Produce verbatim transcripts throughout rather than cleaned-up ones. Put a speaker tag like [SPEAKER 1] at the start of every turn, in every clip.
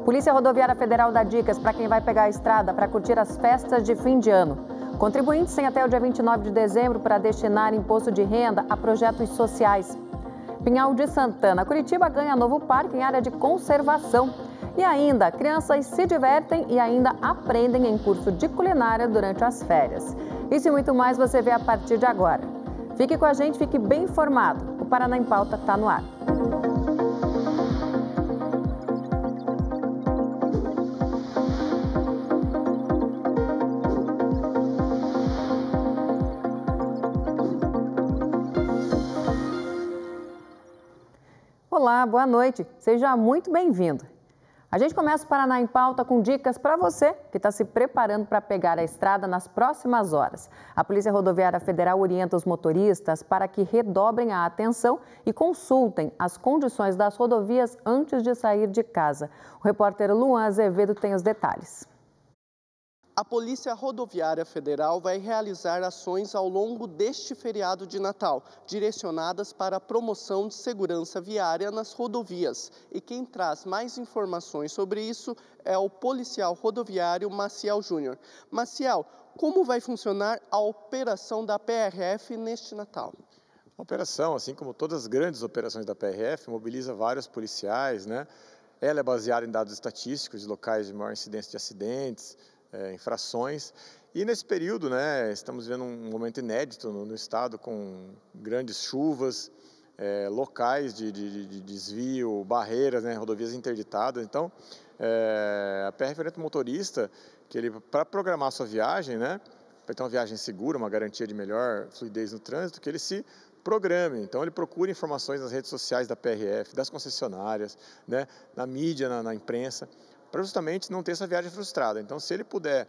[SPEAKER 1] Polícia Rodoviária Federal dá dicas para quem vai pegar a estrada para curtir as festas de fim de ano. Contribuintes têm até o dia vinte e nove de dezembro para destinar imposto de renda a projetos sociais. Pinhal de Santana, Curitiba ganha novo parque em área de conservação. E ainda, crianças se divertem e ainda aprendem em curso de culinária durante as férias. Isso e muito mais você vê a partir de agora. Fique com a gente, fique bem informado. O Paraná em Pauta está no ar. Olá, boa noite. Seja muito bem-vindo. A gente começa o Paraná em Pauta com dicas para você que está se preparando para pegar a estrada nas próximas horas. A Polícia Rodoviária Federal orienta os motoristas para que redobrem a atenção e consultem as condições das rodovias antes de sair de casa. O repórter Luan Azevedo tem os detalhes.
[SPEAKER 2] A Polícia Rodoviária Federal vai realizar ações ao longo deste feriado de Natal, direcionadas para a promoção de segurança viária nas rodovias. E quem traz mais informações sobre isso é o policial rodoviário Maciel Júnior. Maciel, como vai funcionar a operação da P R F neste Natal?
[SPEAKER 3] A operação, assim como todas as grandes operações da P R F, mobiliza vários policiais, né? Ela é baseada em dados estatísticos de locais de maior incidência de acidentes, É, infrações, e nesse período, né, estamos vendo um momento inédito no, no estado, com grandes chuvas, é, locais de, de, de desvio, barreiras, né, rodovias interditadas. Então, é, a P R F orienta o motorista que ele, para programar a sua viagem, né, para ter uma viagem segura, uma garantia de melhor fluidez no trânsito, que ele se programe. Então, ele procura informações nas redes sociais da P R F, das concessionárias, né, na mídia, na, na imprensa, para justamente não ter essa viagem frustrada. Então, se ele puder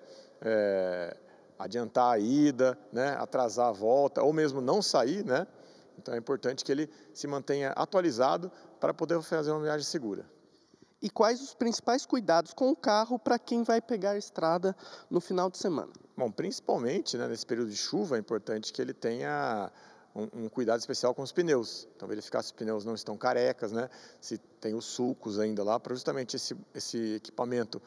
[SPEAKER 3] é, adiantar a ida, né, atrasar a volta, ou mesmo não sair, né, então é importante que ele se mantenha atualizado para poder fazer uma viagem segura.
[SPEAKER 2] E quais os principais cuidados com o carro para quem vai pegar a estrada no final de semana?
[SPEAKER 3] Bom, principalmente, né, nesse período de chuva, é importante que ele tenha Um, um cuidado especial com os pneus. Então, verificar se os pneus não estão carecas, né? Se tem os sulcos ainda lá, para justamente esse, esse equipamento,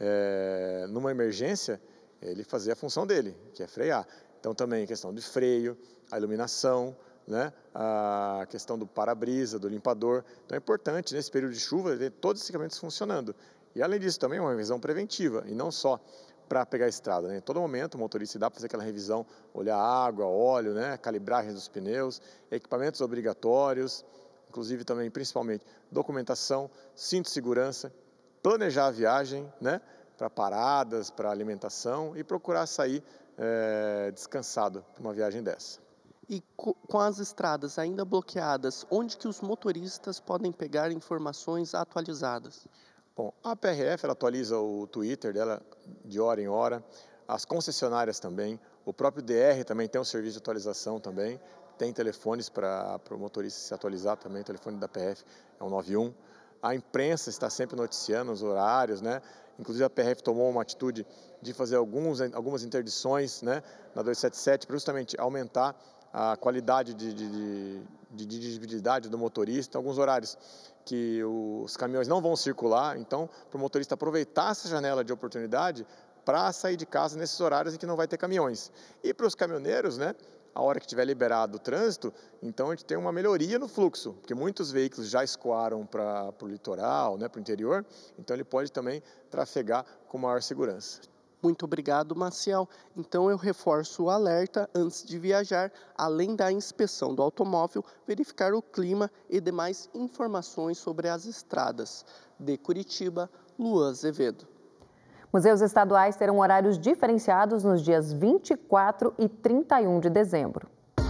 [SPEAKER 3] é, numa emergência, ele fazer a função dele, que é frear. Então, também questão de freio, a iluminação, né? A questão do para-brisa, do limpador. Então, é importante, nesse período de chuva, ter todos os equipamentos funcionando. E, além disso, também uma revisão preventiva, e não só para pegar a estrada, né? Em todo momento o motorista dá para fazer aquela revisão, olhar água, óleo, né? Calibragem dos pneus, equipamentos obrigatórios, inclusive também, principalmente, documentação, cinto de segurança, planejar a viagem, né? Para paradas, para alimentação e procurar sair é, descansado para uma viagem dessa.
[SPEAKER 2] E com as estradas ainda bloqueadas, onde que os motoristas podem pegar informações atualizadas?
[SPEAKER 3] Bom, a P R F ela atualiza o Twitter dela de hora em hora, as concessionárias também, o próprio D R também tem um serviço de atualização também, tem telefones para o motorista se atualizar também, o telefone da P R F é o nove um. A imprensa está sempre noticiando os horários, né? Inclusive a P R F tomou uma atitude de fazer alguns, algumas interdições, né, na duzentos e setenta e sete para justamente aumentar a qualidade de, de, de, de dirigibilidade do motorista, então, alguns horários que os caminhões não vão circular, então, para o motorista aproveitar essa janela de oportunidade para sair de casa nesses horários em que não vai ter caminhões. E para os caminhoneiros, né, a hora que tiver liberado o trânsito, então a gente tem uma melhoria no fluxo, porque muitos veículos já escoaram para o litoral, né, para o interior, então ele pode também trafegar com maior segurança.
[SPEAKER 2] Muito obrigado, Maciel. Então eu reforço o alerta antes de viajar, além da inspeção do automóvel, verificar o clima e demais informações sobre as estradas. De Curitiba, Luan Azevedo.
[SPEAKER 1] Museus estaduais terão horários diferenciados nos dias vinte e quatro e trinta e um de dezembro.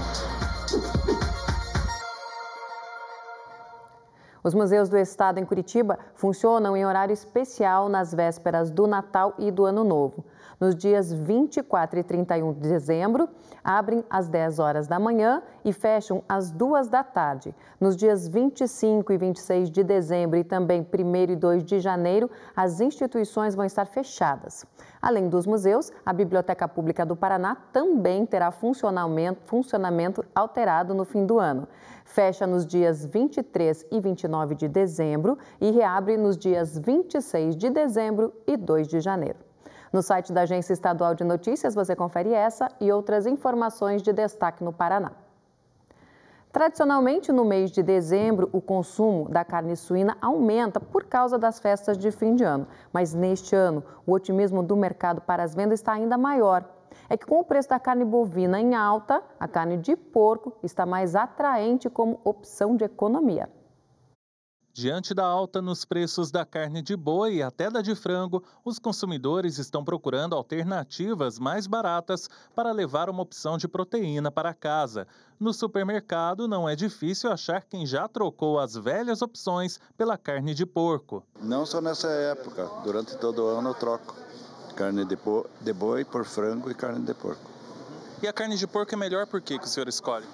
[SPEAKER 1] Os museus do estado em Curitiba funcionam em horário especial nas vésperas do Natal e do Ano Novo. Nos dias vinte e quatro e trinta e um de dezembro, abrem às dez horas da manhã e fecham às duas da tarde. Nos dias vinte e cinco e vinte e seis de dezembro e também primeiro e dois de janeiro, as instituições vão estar fechadas. Além dos museus, a Biblioteca Pública do Paraná também terá funcionamento, funcionamento alterado no fim do ano. Fecha nos dias vinte e três e vinte e nove de dezembro e reabre nos dias vinte e seis de dezembro e dois de janeiro. No site da Agência Estadual de Notícias você confere essa e outras informações de destaque no Paraná. Tradicionalmente, no mês de dezembro, o consumo da carne suína aumenta por causa das festas de fim de ano. Mas neste ano, o otimismo do mercado para as vendas está ainda maior. É que com o preço da carne bovina em alta, a carne de porco está mais atraente como opção de economia.
[SPEAKER 4] Diante da alta nos preços da carne de boi e até da de frango, os consumidores estão procurando alternativas mais baratas para levar uma opção de proteína para casa. No supermercado, não é difícil achar quem já trocou as velhas opções pela carne de porco.
[SPEAKER 5] Não só nessa época, durante todo o ano eu troco carne de, bo- de boi por frango e carne de porco.
[SPEAKER 4] E a carne de porco é melhor por que que o senhor escolhe?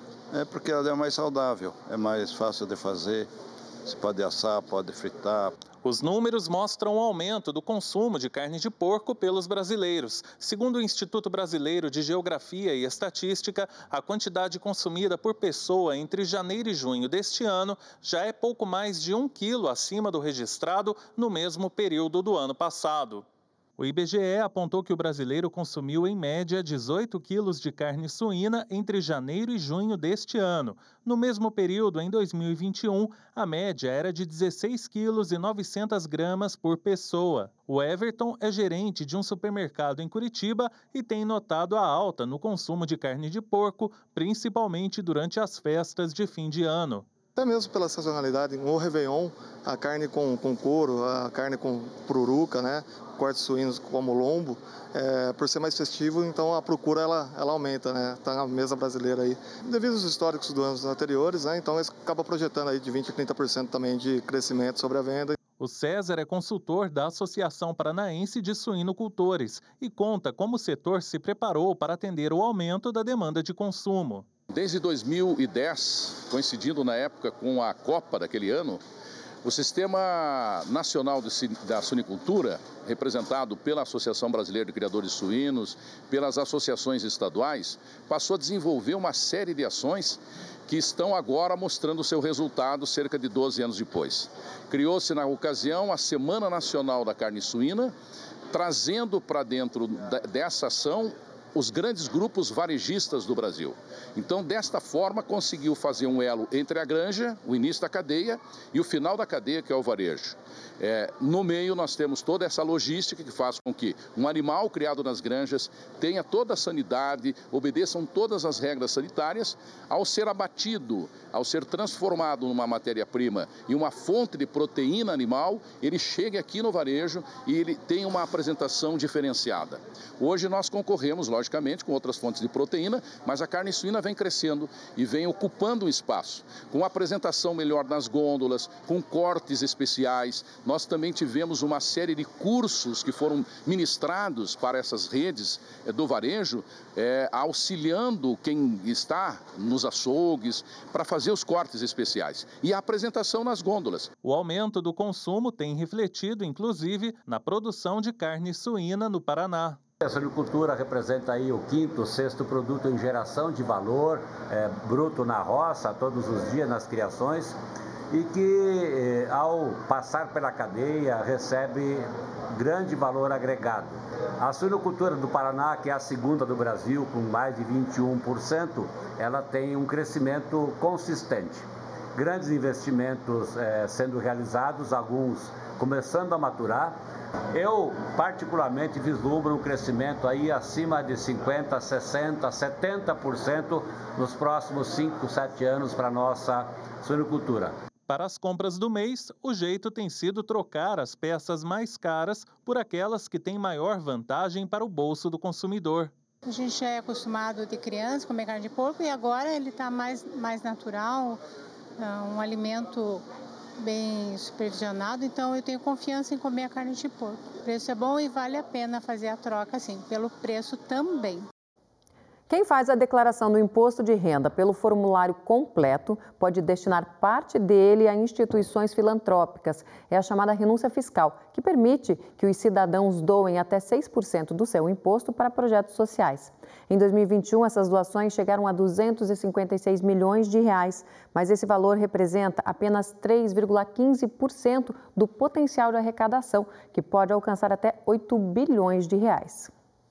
[SPEAKER 5] É porque ela é mais saudável, é mais fácil de fazer. Você pode assar, pode fritar.
[SPEAKER 4] Os números mostram o aumento do consumo de carne de porco pelos brasileiros. Segundo o Instituto Brasileiro de Geografia e Estatística, a quantidade consumida por pessoa entre janeiro e junho deste ano já é pouco mais de um quilo acima do registrado no mesmo período do ano passado. O I B G E apontou que o brasileiro consumiu, em média, dezoito quilos de carne suína entre janeiro e junho deste ano. No mesmo período, em dois mil e vinte e um, a média era de dezesseis quilos e novecentas gramas por pessoa. O Everton é gerente de um supermercado em Curitiba e tem notado a alta no consumo de carne de porco, principalmente durante as festas de fim de ano.
[SPEAKER 6] Até mesmo pela sazonalidade, no Réveillon, a carne com, com couro, a carne com pururuca, né, cortes suínos como lombo, é, por ser mais festivo, então a procura ela, ela aumenta, né, tá na mesa brasileira aí. Devido aos históricos dos anos anteriores, né, então isso acaba projetando aí de vinte a trinta por cento também de crescimento sobre a venda.
[SPEAKER 4] O César é consultor da Associação Paranaense de Suinocultores e conta como o setor se preparou para atender o aumento da demanda de consumo.
[SPEAKER 7] Desde dois mil e dez, coincidindo na época com a Copa daquele ano, o Sistema Nacional da Suinicultura, representado pela Associação Brasileira de Criadores de Suínos, pelas associações estaduais, passou a desenvolver uma série de ações que estão agora mostrando o seu resultado cerca de doze anos depois. Criou-se na ocasião a Semana Nacional da Carne Suína, trazendo para dentro dessa ação os grandes grupos varejistas do Brasil. Então, desta forma, conseguiu fazer um elo entre a granja, o início da cadeia, e o final da cadeia, que é o varejo. É, no meio, nós temos toda essa logística que faz com que um animal criado nas granjas tenha toda a sanidade, obedeçam todas as regras sanitárias. Ao ser abatido, ao ser transformado numa matéria-prima e uma fonte de proteína animal, ele chega aqui no varejo e ele tem uma apresentação diferenciada. Hoje nós concorremos, logicamente, com outras fontes de proteína, mas a carne suína vem crescendo e vem ocupando um espaço, com apresentação melhor nas gôndolas, com cortes especiais. Nós também tivemos uma série de cursos que foram ministrados para essas redes do varejo, é, auxiliando quem está nos açougues para fazer os cortes especiais e a apresentação nas gôndolas.
[SPEAKER 4] O aumento do consumo tem refletido, inclusive, na produção de carne suína no Paraná.
[SPEAKER 8] A suinocultura representa aí o quinto, sexto produto em geração de valor é, bruto na roça, todos os dias nas criações, e que eh, ao passar pela cadeia recebe grande valor agregado. A suinocultura do Paraná, que é a segunda do Brasil, com mais de vinte e um por cento, ela tem um crescimento consistente. Grandes investimentos eh, sendo realizados, alguns começando a maturar. Eu, particularmente, vislumbro um crescimento aí acima de cinquenta, sessenta, setenta por cento nos próximos cinco, sete anos para a nossa suinocultura.
[SPEAKER 4] Para as compras do mês, o jeito tem sido trocar as peças mais caras por aquelas que têm maior vantagem para o bolso do consumidor.
[SPEAKER 9] A gente é acostumado de criança comer carne de porco e agora ele está mais, mais natural, um alimento bem supervisionado, então eu tenho confiança em comer a carne de porco. O preço é bom e vale a pena fazer a troca, sim, pelo preço também.
[SPEAKER 1] Quem faz a declaração do imposto de renda pelo formulário completo pode destinar parte dele a instituições filantrópicas. É a chamada renúncia fiscal, que permite que os cidadãos doem até seis por cento do seu imposto para projetos sociais. Em dois mil e vinte e um, essas doações chegaram a duzentos e cinquenta e seis milhões de reais, mas esse valor representa apenas três vírgula quinze por cento do potencial de arrecadação, que pode alcançar até oito bilhões de reais.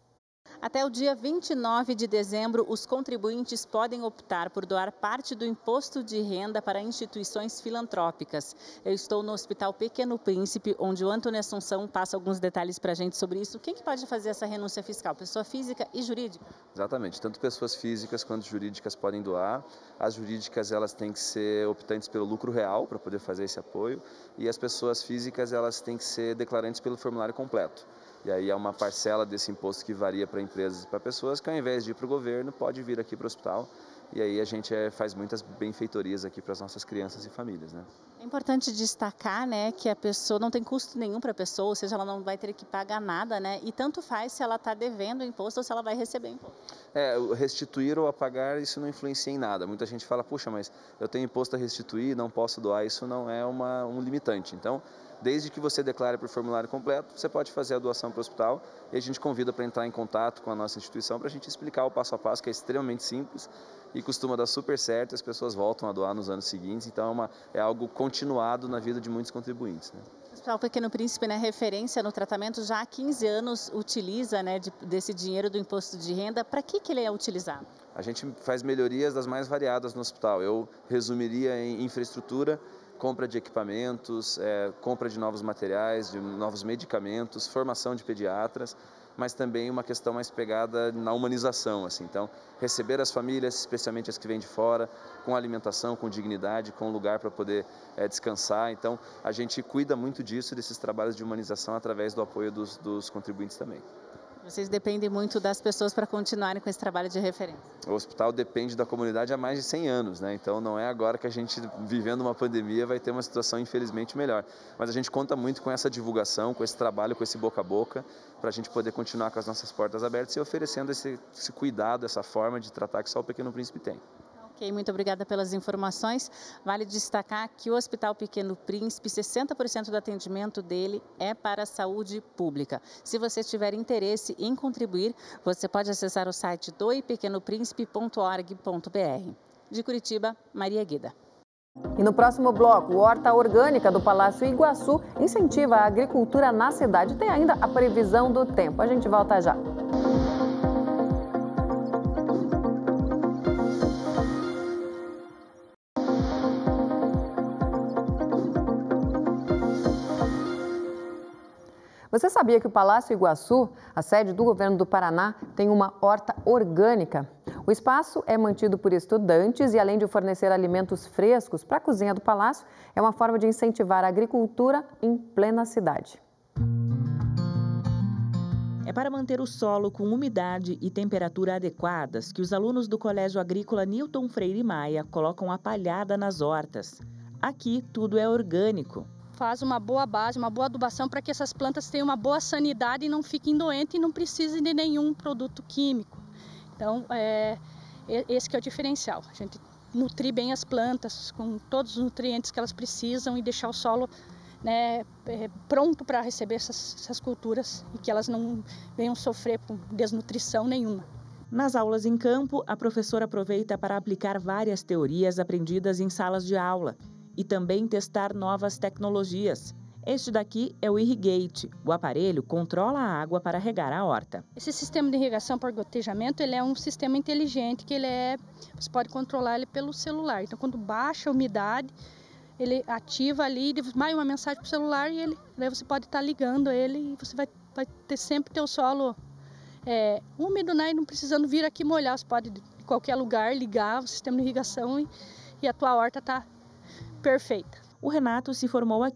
[SPEAKER 10] Até o dia vinte e nove de dezembro, os contribuintes podem optar por doar parte do imposto de renda para instituições filantrópicas. Eu estou no Hospital Pequeno Príncipe, onde o Antônio Assunção passa alguns detalhes para a gente sobre isso. Quem que pode fazer essa renúncia fiscal? Pessoa física e jurídica?
[SPEAKER 11] Exatamente. Tanto pessoas físicas quanto jurídicas podem doar. As jurídicas elas têm que ser optantes pelo lucro real para poder fazer esse apoio. E as pessoas físicas elas têm que ser declarantes pelo formulário completo. E aí é uma parcela desse imposto que varia para empresas e para pessoas que, ao invés de ir para o governo, pode vir aqui para o hospital. E aí a gente é, faz muitas benfeitorias aqui para as nossas crianças e famílias, né?
[SPEAKER 10] É importante destacar, né, que a pessoa não tem custo nenhum para a pessoa, ou seja, ela não vai ter que pagar nada, né? E tanto faz se ela está devendo imposto ou se ela vai receber imposto.
[SPEAKER 11] É, restituir ou apagar, isso não influencia em nada. Muita gente fala, puxa, mas eu tenho imposto a restituir, não posso doar. Isso não é uma, um limitante. Então, desde que você declare por formulário completo, você pode fazer a doação para o hospital e a gente convida para entrar em contato com a nossa instituição para a gente explicar o passo a passo, que é extremamente simples e costuma dar super certo, as pessoas voltam a doar nos anos seguintes, então é, uma, é algo continuado na vida de muitos contribuintes, né?
[SPEAKER 10] O Hospital Pequeno Príncipe, né, referência no tratamento, já há quinze anos utiliza, né, de, desse dinheiro do imposto de renda. Para que, que ele é utilizado?
[SPEAKER 11] A gente faz melhorias das mais variadas no hospital. Eu resumiria em infraestrutura, compra de equipamentos, é, compra de novos materiais, de novos medicamentos, formação de pediatras, mas também uma questão mais pegada na humanização, assim. Então, receber as famílias, especialmente as que vêm de fora, com alimentação, com dignidade, com lugar para poder é, descansar. Então, a gente cuida muito disso, desses trabalhos de humanização, através do apoio dos, dos contribuintes também.
[SPEAKER 10] Vocês dependem muito das pessoas para continuarem com esse trabalho de referência.
[SPEAKER 11] O hospital depende da comunidade há mais de cem anos, né? Então não é agora que a gente, vivendo uma pandemia, vai ter uma situação infelizmente melhor. Mas a gente conta muito com essa divulgação, com esse trabalho, com esse boca a boca, para a gente poder continuar com as nossas portas abertas e oferecendo esse, esse cuidado, essa forma de tratar que só o Pequeno Príncipe tem.
[SPEAKER 10] Ok, muito obrigada pelas informações. Vale destacar que o Hospital Pequeno Príncipe, sessenta por cento do atendimento dele é para a saúde pública. Se você tiver interesse em contribuir, você pode acessar o site doe pequeno príncipe ponto org ponto br. De Curitiba, Maria Guida.
[SPEAKER 1] E no próximo bloco, Horta Orgânica do Palácio Iguaçu incentiva a agricultura na cidade. Tem ainda a previsão do tempo. A gente volta já. Você sabia que o Palácio Iguaçu, a sede do governo do Paraná, tem uma horta orgânica? O espaço é mantido por estudantes e, além de fornecer alimentos frescos para a cozinha do palácio, é uma forma de incentivar a agricultura em plena cidade.
[SPEAKER 12] É para manter o solo com umidade e temperatura adequadas que os alunos do Colégio Agrícola Newton Freire Maia colocam a palhada nas hortas. Aqui tudo é orgânico.
[SPEAKER 13] Faz uma boa base, uma boa adubação para que essas plantas tenham uma boa sanidade e não fiquem doentes e não precisem de nenhum produto químico. Então, é, esse que é o diferencial. A gente nutrir bem as plantas com todos os nutrientes que elas precisam e deixar o solo, né, é, pronto para receber essas, essas culturas e que elas não venham sofrer com desnutrição nenhuma.
[SPEAKER 12] Nas aulas em campo, a professora aproveita para aplicar várias teorias aprendidas em salas de aula e também testar novas tecnologias. Este daqui é o Irrigate. O aparelho controla a água para regar a horta.
[SPEAKER 13] Esse sistema de irrigação por gotejamento, ele é um sistema inteligente que ele é, você pode controlar ele pelo celular. Então, quando baixa a umidade, ele ativa ali, vai uma mensagem para o celular e ele, daí você pode estar ligando ele e você vai, vai ter sempre ter o solo é, úmido, né? E não precisando vir aqui molhar. Você pode, de qualquer lugar, ligar o sistema de irrigação e, e a tua horta está perfeita.
[SPEAKER 12] O Renato se formou aqui.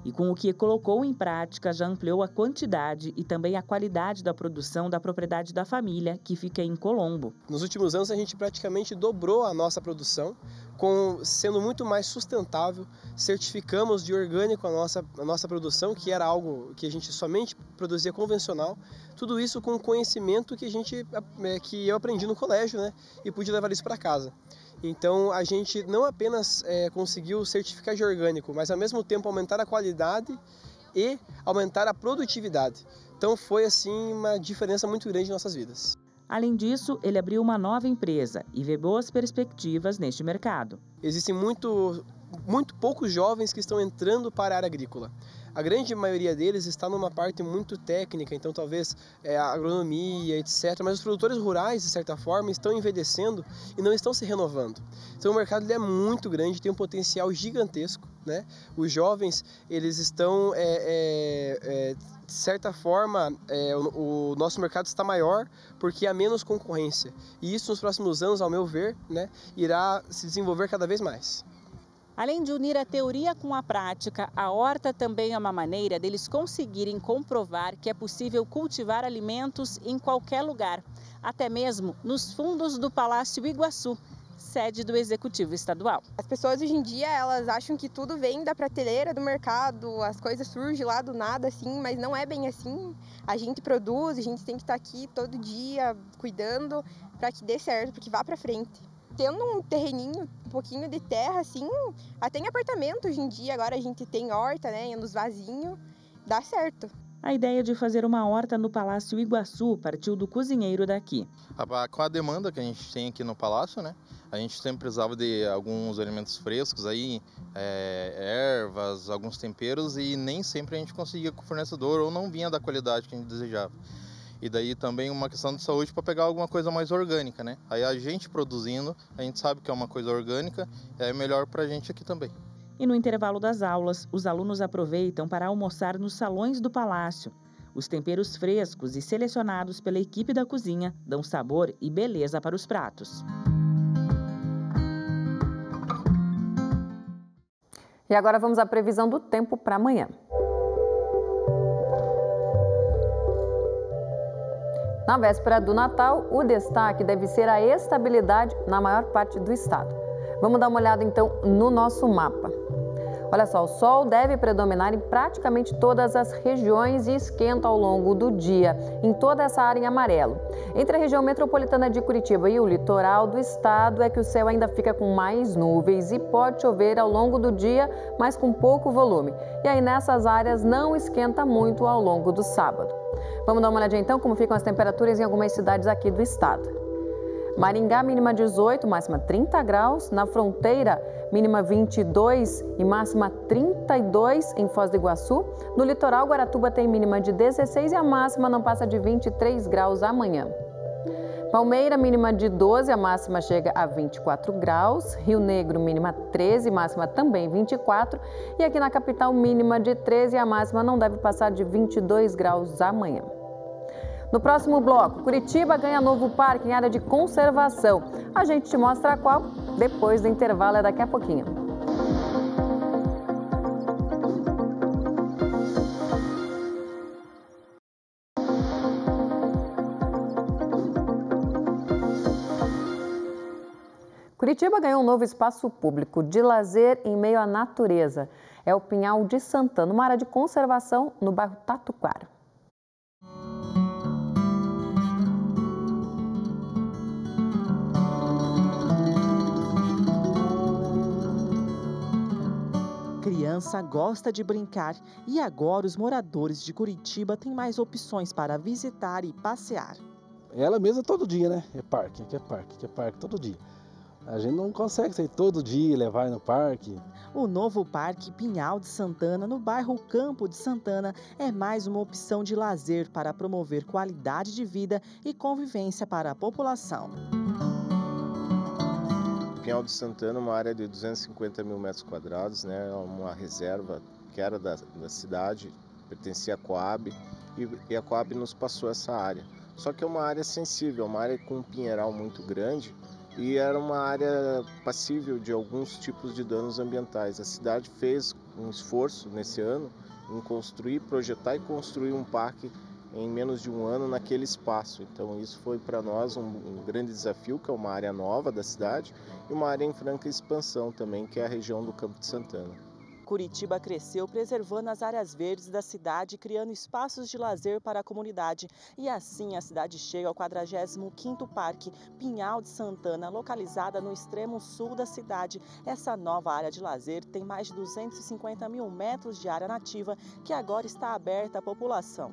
[SPEAKER 12] E com o que colocou em prática, já ampliou a quantidade e também a qualidade da produção da propriedade da família, que fica em Colombo.
[SPEAKER 14] Nos últimos anos, a gente praticamente dobrou a nossa produção, com, sendo muito mais sustentável. Certificamos de orgânico a nossa, a nossa produção, que era algo que a gente somente produzia convencional. Tudo isso com conhecimento que, a gente, que eu aprendi no colégio, né? E pude levar isso para casa. Então, a gente não apenas é, conseguiu certificar de orgânico, mas ao mesmo tempo aumentar a qualidade e aumentar a produtividade. Então, foi assim uma diferença muito grande em nossas vidas.
[SPEAKER 12] Além disso, ele abriu uma nova empresa e vê boas perspectivas neste mercado.
[SPEAKER 14] Existem muito, muito poucos jovens que estão entrando para a área agrícola. A grande maioria deles está numa parte muito técnica, então talvez é, a agronomia, etcétera. Mas os produtores rurais, de certa forma, estão envelhecendo e não estão se renovando. Então o mercado ele é muito grande, tem um potencial gigantesco, né? Os jovens, eles estão, é, é, é, de certa forma, é, o, o nosso mercado está maior porque há menos concorrência. E isso nos próximos anos, ao meu ver, né, irá se desenvolver cada vez mais.
[SPEAKER 10] Além de unir a teoria com a prática, a horta também é uma maneira deles conseguirem comprovar que é possível cultivar alimentos em qualquer lugar, até mesmo nos fundos do Palácio Iguaçu, sede do Executivo Estadual.
[SPEAKER 15] As pessoas hoje em dia, elas acham que tudo vem da prateleira do mercado, as coisas surgem lá do nada, assim, mas não é bem assim. A gente produz, a gente tem que estar aqui todo dia cuidando para que dê certo, para que vá para frente. Tendo um terreninho, um pouquinho de terra, assim, até em apartamento hoje em dia, agora a gente tem horta, né, nos vasinhos, dá certo.
[SPEAKER 12] A ideia de fazer uma horta no Palácio Iguaçu partiu do cozinheiro daqui.
[SPEAKER 16] Com a demanda que a gente tem aqui no Palácio, né, a gente sempre precisava de alguns alimentos frescos, aí, é, ervas, alguns temperos, e nem sempre a gente conseguia com o fornecedor ou não vinha da qualidade que a gente desejava. E daí também uma questão de saúde para pegar alguma coisa mais orgânica, né? Aí a gente produzindo, a gente sabe que é uma coisa orgânica, é melhor para a gente aqui também.
[SPEAKER 12] E no intervalo das aulas, os alunos aproveitam para almoçar nos salões do palácio. Os temperos frescos e selecionados pela equipe da cozinha dão sabor e beleza para os pratos.
[SPEAKER 1] E agora vamos à previsão do tempo para amanhã. Na véspera do Natal, o destaque deve ser a estabilidade na maior parte do estado. Vamos dar uma olhada então no nosso mapa. Olha só, o sol deve predominar em praticamente todas as regiões e esquenta ao longo do dia, em toda essa área em amarelo. Entre a região metropolitana de Curitiba e o litoral do estado é que o céu ainda fica com mais nuvens e pode chover ao longo do dia, mas com pouco volume. E aí nessas áreas não esquenta muito ao longo do sábado. Vamos dar uma olhadinha então como ficam as temperaturas em algumas cidades aqui do estado. Maringá, mínima dezoito, máxima trinta graus. Na Fronteira, mínima vinte e dois e máxima trinta e dois em Foz do Iguaçu. No litoral, Guaratuba tem mínima de dezesseis e a máxima não passa de vinte e três graus amanhã. Palmeira, mínima de doze, a máxima chega a vinte e quatro graus. Rio Negro, mínima treze, máxima também vinte e quatro. E aqui na capital, mínima de treze e a máxima não deve passar de vinte e dois graus amanhã. No próximo bloco, Curitiba ganha novo parque em área de conservação. A gente te mostra qual depois do intervalo, é daqui a pouquinho. Curitiba ganhou um novo espaço público de lazer em meio à natureza. É o Pinhal de Santana, uma área de conservação no bairro Tatuquara.
[SPEAKER 17] Criança gosta de brincar e agora os moradores de Curitiba têm mais opções para visitar e passear.
[SPEAKER 18] Ela mesma todo dia, né? É parque, aqui é parque, aqui é parque todo dia. A gente não consegue sair todo dia, levar no parque.
[SPEAKER 17] O novo Parque Pinhal de Santana, no bairro Campo de Santana, é mais uma opção de lazer para promover qualidade de vida e convivência para a população.
[SPEAKER 19] Pinhal de Santana é uma área de duzentos e cinquenta mil metros quadrados, né? Uma reserva que era da, da cidade, pertencia à Coab, e, e a Coab nos passou essa área. Só que é uma área sensível, uma área com um pinheiral muito grande, e era uma área passível de alguns tipos de danos ambientais. A cidade fez um esforço nesse ano em construir, projetar e construir um parque em menos de um ano naquele espaço. Então isso foi para nós um, um grande desafio, que é uma área nova da cidade e uma área em franca expansão também, que é a região do Campo de Santana.
[SPEAKER 17] Curitiba cresceu preservando as áreas verdes da cidade, criando espaços de lazer para a comunidade. E assim a cidade chega ao quadragésimo quinto Parque Pinhal de Santana, localizada no extremo sul da cidade. Essa nova área de lazer tem mais de duzentos e cinquenta mil metros de área nativa, que agora está aberta à população.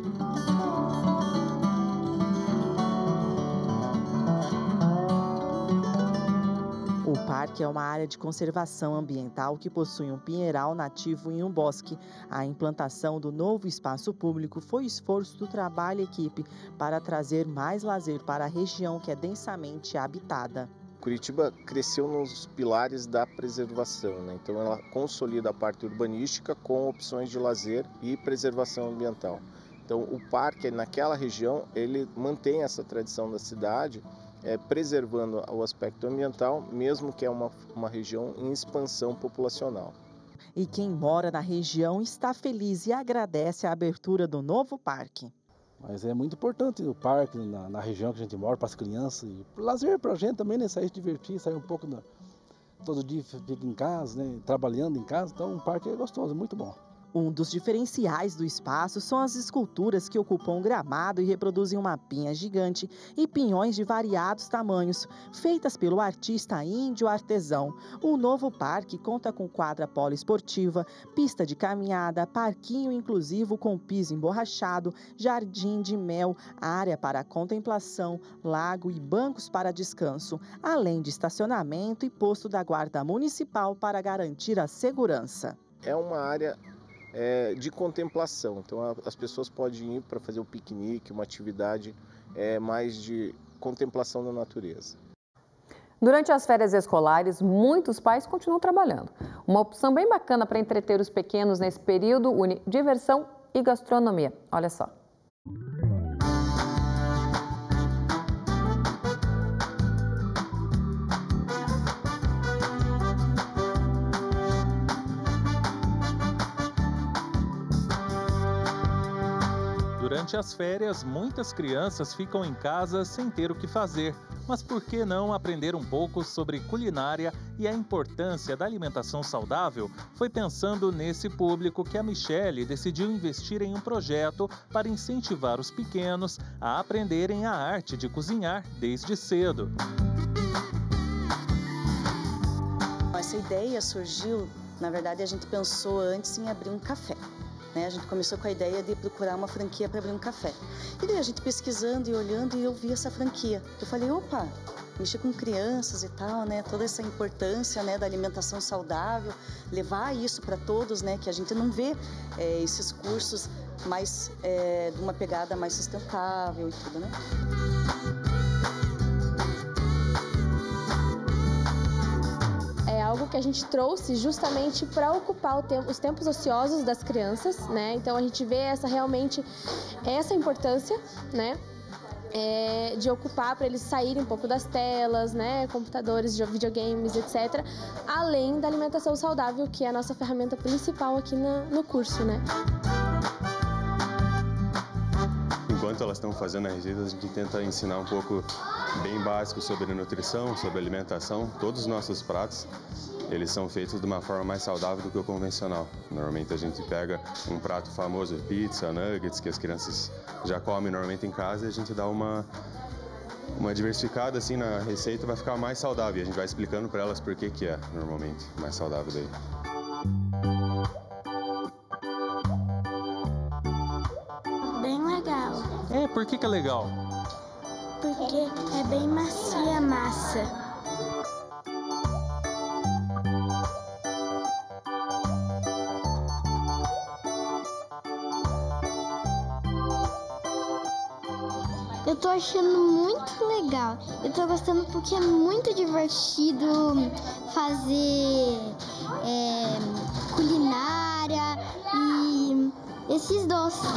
[SPEAKER 17] O parque é uma área de conservação ambiental que possui um pinheiral nativo e um bosque. A implantação do novo espaço público foi esforço do trabalho e equipe para trazer mais lazer para a região que é densamente habitada.
[SPEAKER 19] Curitiba cresceu nos pilares da preservação, né? Então ela consolida a parte urbanística com opções de lazer e preservação ambiental. Então o parque naquela região ele mantém essa tradição da cidade, É, preservando o aspecto ambiental, mesmo que é uma, uma região em expansão populacional.
[SPEAKER 17] E quem mora na região está feliz e agradece a abertura do novo parque.
[SPEAKER 18] Mas é muito importante o parque na, na região que a gente mora, para as crianças, e lazer para a gente também, né? Sair se divertir, sair um pouco, da, todo dia fica em casa, né? Trabalhando em casa, então o parque é gostoso, muito bom.
[SPEAKER 17] Um dos diferenciais do espaço são as esculturas que ocupam o gramado e reproduzem uma pinha gigante e pinhões de variados tamanhos, feitas pelo artista índio artesão. O novo parque conta com quadra poliesportiva, pista de caminhada, parquinho inclusivo com piso emborrachado, jardim de mel, área para contemplação, lago e bancos para descanso, além de estacionamento e posto da Guarda Municipal para garantir a segurança.
[SPEAKER 19] É uma área É, de contemplação, então a, as pessoas podem ir para fazer um piquenique, uma atividade é, mais de contemplação da natureza.
[SPEAKER 1] Durante as férias escolares, muitos pais continuam trabalhando. Uma opção bem bacana para entreter os pequenos nesse período une diversão e gastronomia. Olha só.
[SPEAKER 4] Durante as férias, muitas crianças ficam em casa sem ter o que fazer. Mas por que não aprender um pouco sobre culinária e a importância da alimentação saudável? Foi pensando nesse público que a Michele decidiu investir em um projeto para incentivar os pequenos a aprenderem a arte de cozinhar desde cedo.
[SPEAKER 20] Essa ideia surgiu, na verdade, a gente pensou antes em abrir um café. A gente começou com a ideia de procurar uma franquia para abrir um café. E daí a gente pesquisando e olhando e eu vi essa franquia. Eu falei, opa, mexer com crianças e tal, né? Toda essa importância, né, da alimentação saudável, levar isso para todos, né? Que a gente não vê é, esses cursos mais é, de uma pegada mais sustentável e tudo, né?
[SPEAKER 21] É algo que a gente trouxe justamente para ocupar o tempo, os tempos ociosos das crianças, né? Então a gente vê essa realmente essa importância, né? É, de ocupar para eles saírem um pouco das telas, né? Computadores, videogames, etcétera. Além da alimentação saudável, que é a nossa ferramenta principal aqui no, no curso, né?
[SPEAKER 22] Enquanto elas estão fazendo a receita, a gente tenta ensinar um pouco bem básico sobre nutrição, sobre alimentação. Todos os nossos pratos, eles são feitos de uma forma mais saudável do que o convencional. Normalmente a gente pega um prato famoso, pizza, nuggets, que as crianças já comem normalmente em casa, e a gente dá uma, uma diversificada assim na receita, vai ficar mais saudável. E a gente vai explicando para elas por que que é normalmente mais saudável daí.
[SPEAKER 23] Bem legal.
[SPEAKER 4] É, por que que é legal?
[SPEAKER 23] Porque é bem macia a massa. Eu tô achando muito legal. Eu tô gostando porque é muito divertido fazer é, culinária e esses doces.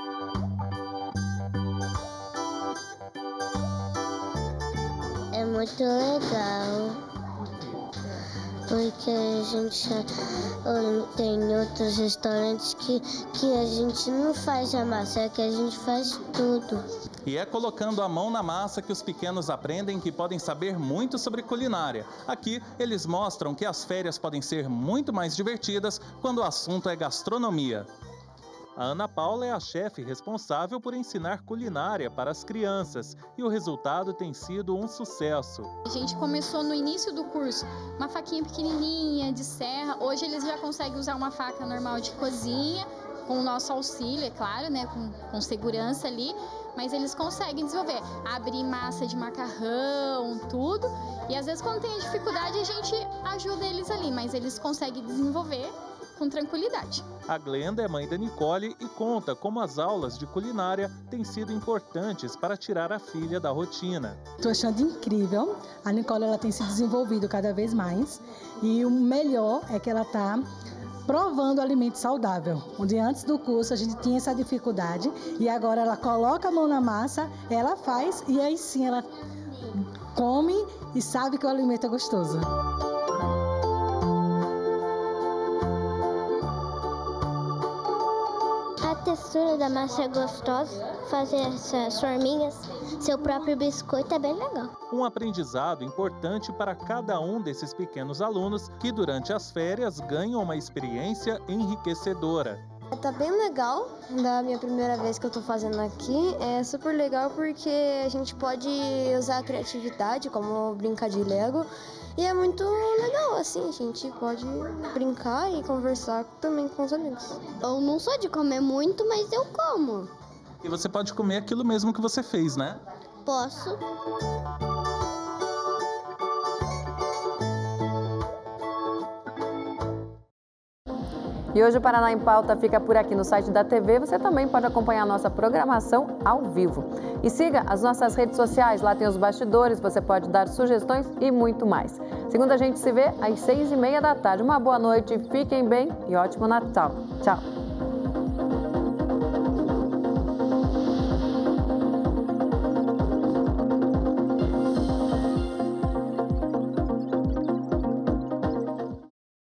[SPEAKER 23] É muito muito legal. Porque a gente tem outros restaurantes que, que a gente não faz a massa, é que a gente faz tudo.
[SPEAKER 4] E é colocando a mão na massa que os pequenos aprendem que podem saber muito sobre culinária. Aqui, eles mostram que as férias podem ser muito mais divertidas quando o assunto é gastronomia. A Ana Paula é a chefe responsável por ensinar culinária para as crianças e o resultado tem sido um sucesso.
[SPEAKER 2] A gente começou no início do curso, uma faquinha pequenininha de serra. Hoje eles já conseguem usar uma faca normal de cozinha, com o nosso auxílio, é claro, né, com, com segurança ali, mas eles conseguem desenvolver, abrir massa de macarrão, tudo. E às vezes quando tem dificuldade a gente ajuda eles ali, mas eles conseguem desenvolver com tranquilidade.
[SPEAKER 4] A Glenda é mãe da Nicole e conta como as aulas de culinária têm sido importantes para tirar a filha da rotina.
[SPEAKER 3] Estou achando incrível. A Nicole ela tem se desenvolvido cada vez mais e o melhor é que ela está provando alimento saudável, onde antes do curso a gente tinha essa dificuldade e agora ela coloca a mão na massa, ela faz e aí sim ela come e sabe que o alimento é gostoso.
[SPEAKER 23] A textura da massa é gostosa, fazer essas forminhas, seu próprio biscoito é bem legal.
[SPEAKER 4] Um aprendizado importante para cada um desses pequenos alunos que durante as férias ganham uma experiência enriquecedora.
[SPEAKER 5] Tá bem legal, da minha primeira vez que eu tô fazendo aqui, é super legal porque a gente pode usar a criatividade, como brincar de Lego, e é muito legal, assim, a gente pode brincar e conversar também com os amigos.
[SPEAKER 23] Eu não sou de comer muito, mas eu como.
[SPEAKER 4] E você pode comer aquilo mesmo que você fez, né?
[SPEAKER 23] Posso.
[SPEAKER 1] E hoje o Paraná em Pauta fica por aqui no site da T V. Você também pode acompanhar a nossa programação ao vivo. E siga as nossas redes sociais, lá tem os bastidores, você pode dar sugestões e muito mais. Segunda a gente se vê às seis e meia da tarde. Uma boa noite, fiquem bem e ótimo Natal. Tchau!